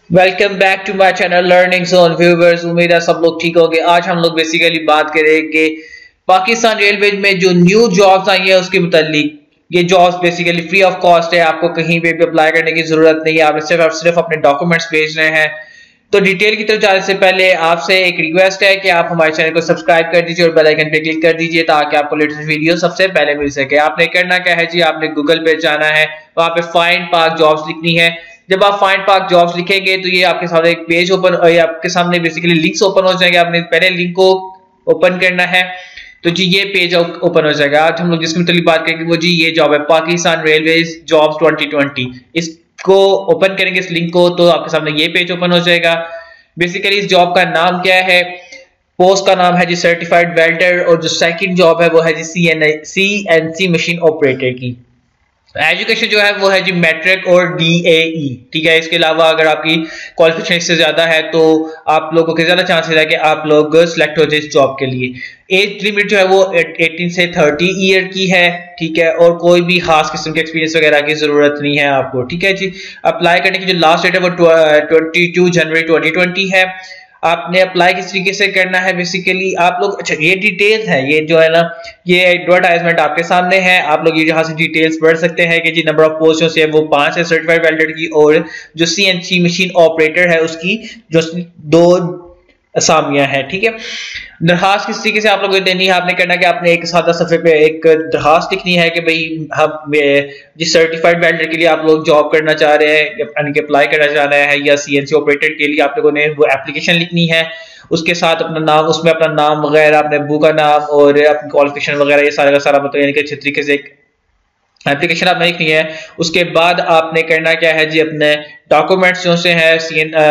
Welcome back to my channel learning zone viewers. उम्मीद है सब लोग ठीक होंगे। आज हम लोग बेसिकली बात करेंगे पाकिस्तान रेलवे में जो न्यू जॉब्स आई है उसके मुतालिक। ये jobs basically free of cost है, आपको कहीं पे भी अप्लाई करने की जरूरत नहीं है, आपने सिर्फ और सिर्फ अपने डॉक्यूमेंट्स भेजने हैं। तो डिटेल की तरफ जाने से पहले आपसे एक रिक्वेस्ट है कि आप हमारे चैनल को सब्सक्राइब कर दीजिए और बेल आइकन पे क्लिक कर दीजिए ताकि आपको लेटेस्ट वीडियो सबसे पहले मिल सके। आपने करना क्या है जी, आपने गूगल पे जाना है, वहां पे फाइंड पाक जॉब्स लिखनी है। जब आप फाइंड पाक जॉब्स लिखेंगे तो ये आपके सामने एक पेज ओपन, आपके सामने बेसिकली लिंक्स ओपन हो जाएंगे। आपने पहले लिंक को ओपन करना है तो जी ये पेज ओपन हो जाएगा। आज हम लोग जिसकी मतलब बात करेंगे वो जी ये जॉब है पाकिस्तान रेलवे जॉब्स 2020। इसको ओपन करेंगे इस लिंक को तो आपके सामने ये पेज ओपन हो जाएगा। बेसिकली इस जॉब का नाम क्या है, पोस्ट का नाम है जी सर्टिफाइड वेल्डर, और जो सेकंड जॉब है वो है जी CNC मशीन ऑपरेटर की। एजुकेशन जो है वो है जी मैट्रिक और DAE, ठीक है। इसके अलावा अगर आपकी क्वालिफिकेशन इससे ज्यादा है तो आप लोगों के ज्यादा चांसेस है कि आप लोग सिलेक्ट हो जाए इस जॉब के लिए। एज लिमिट जो है वो 18 से 30 ईयर की है, ठीक है। और कोई भी खास किस्म के एक्सपीरियंस वगैरह की जरूरत नहीं है आपको, ठीक है जी। अप्लाई करने की जो लास्ट डेट है वो 22 जनवरी 2020 है। आपने अप्लाई किस तरीके से करना है बेसिकली आप लोग, अच्छा ये डिटेल्स है, ये जो है ना ये एडवर्टाइजमेंट आपके सामने है। आप लोग ये यहाँ से डिटेल्स पढ़ सकते हैं कि जी नंबर ऑफ पोस्ट जो है वो 5 है सर्टिफाइड वेल्डर की, और जो CNC मशीन ऑपरेटर है उसकी जो 2 असामियां हैं, ठीक है। दरखास्त किस तरीके से आप लोगों को देनी है, आपने करना कि आपने एक सादा सफे पे एक दरखास्त लिखनी है कि भाई हम जिस सर्टिफाइड वेल्डर के लिए आप लोग जॉब करना चाह रहे हैं यानी कि अप्लाई करना चाह रहे हैं या CNC ऑपरेटर के लिए आप लोगों ने वो एप्लीकेशन लिखनी है। उसके साथ अपना नाम, उसमें अपना नाम वगैरह, अपने अब्बू का नाम और अपनी क्वालिफिकेशन वगैरह ये सारा का सारा मतलब यानी कि अच्छे तरीके से एक एप्लीकेशन आपने लिखनी है। उसके बाद आपने करना क्या है जी, अपने डॉक्यूमेंट्स जो से है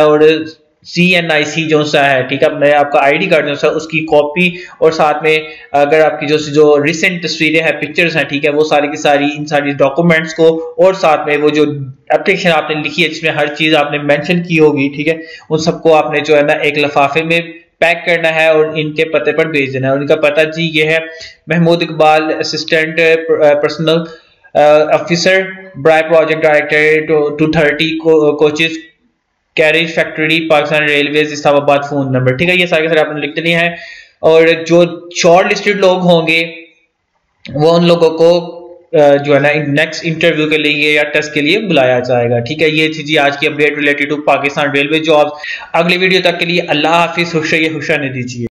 CNIC जो सा है, ठीक है, अपने आपका ID कार्ड जो सा उसकी कॉपी, और साथ में अगर आपकी जो रिसेंट तस्वीरें हैं, पिक्चर्स हैं, ठीक है, वो सारी की सारी इन सारी डॉक्यूमेंट्स को, और साथ में वो जो एप्लीकेशन आपने लिखी है जिसमें हर चीज आपने मेंशन की होगी, ठीक है, उन सबको आपने जो है ना एक लिफाफे में पैक करना है और इनके पते पर भेज देना है। उनका पता जी ये है Mahmood Iqbal, assistant personnel officer, ब्राई project director 230 coaches carriage factory Pakistan railways Islamabad, phone number, ठीक है। ये सारे आपने लिख देनी है। और जो शॉर्ट लिस्टेड लोग होंगे वो उन लोगों को जो है ना नेक्स्ट इंटरव्यू के लिए या टेस्ट के लिए बुलाया जाएगा, ठीक है। ये थी जी आज की update related to Pakistan railway jobs. अगली वीडियो तक के लिए अल्लाह हाफिज, खुश रहिए, खुश रहने दीजिए।